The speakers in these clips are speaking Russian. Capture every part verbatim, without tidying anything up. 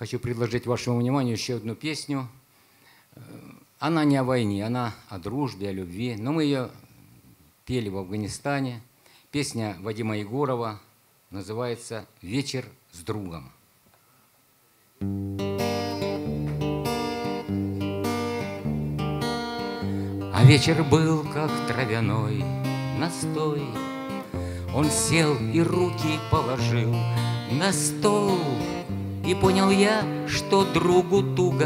хочу предложить вашему вниманию еще одну песню. Она не о войне, она о дружбе, о любви. Но мы ее пели в Афганистане. Песня Вадима Егорова называется «Вечер с другом». А вечер был, как травяной настой. Он сел и руки положил на стол, и понял я, что другу туго,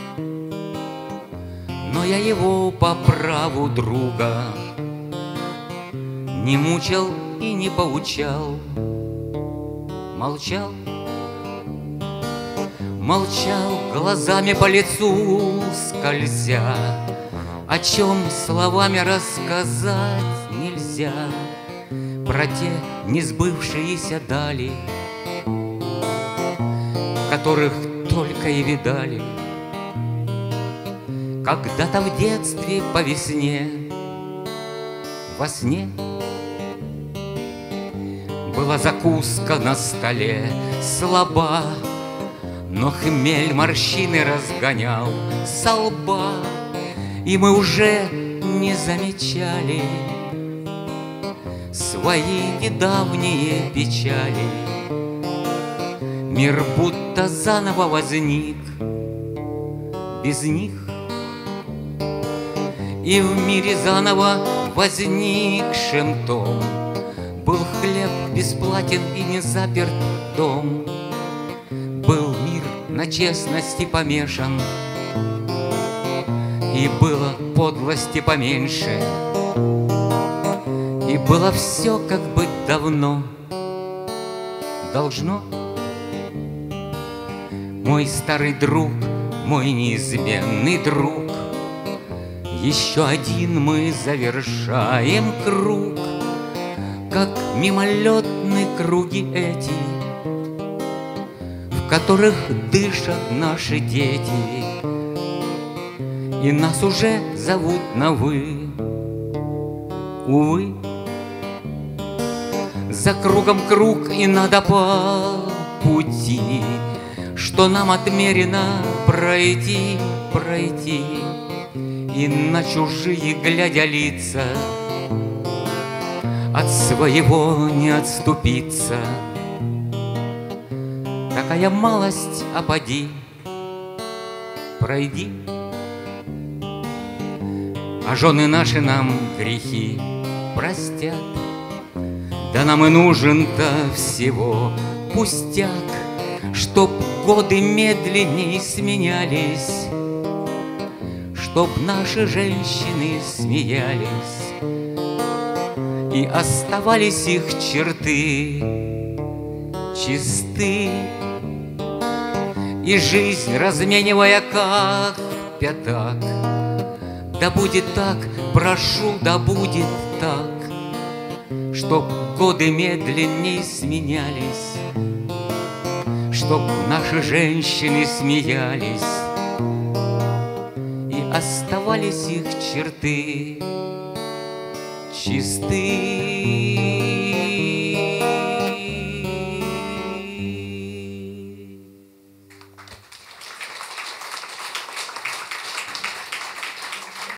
но я его по праву друга не мучил и не поучал. Молчал, молчал, глазами по лицу скользя, о чем словами рассказать нельзя. Про те несбывшиеся дали, которых только и видали когда-то в детстве по весне. Во сне была закуска на столе слаба, но хмель морщины разгонял со лба, и мы уже не замечали свои недавние печали. Мир будто заново возник без них, и в мире заново возникшем том был хлеб бесплатен и не заперт дом. Был мир на честности помешан, и было подлости поменьше, и было все, как быть давно должно. Мой старый друг, мой неизменный друг, еще один мы завершаем круг, как мимолетны круги эти, в которых дышат наши дети, и нас уже зовут на «вы». Увы, за кругом круг, и надо по пути, что нам отмерено пройти, пройти, и на чужие глядя лица от своего не отступиться. Такая малость, а поди, пройди, а жены наши нам грехи простят. Да нам и нужен-то всего пустяк, чтоб годы медленней сменялись, чтоб наши женщины смеялись, и оставались их черты чисты, и жизнь разменивая как пятак. Да будет так, прошу, да будет так, чтоб годы медленней сменялись, чтоб наши женщины смеялись, и оставались их черты чисты.